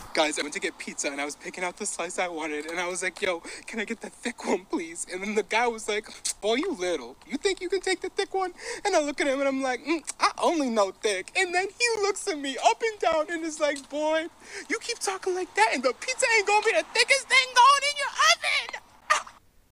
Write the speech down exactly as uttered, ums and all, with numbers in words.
Guys, I went to get pizza and I was picking out the slice I wanted and I was like, yo, can I get the thick one, please? And then the guy was like, boy, you little. You think you can take the thick one? And I look at him and I'm like, mm, I only know thick. And then he looks at me up and down and is like, boy, you keep talking like that and the pizza ain't gonna be the thickest thing going in your oven.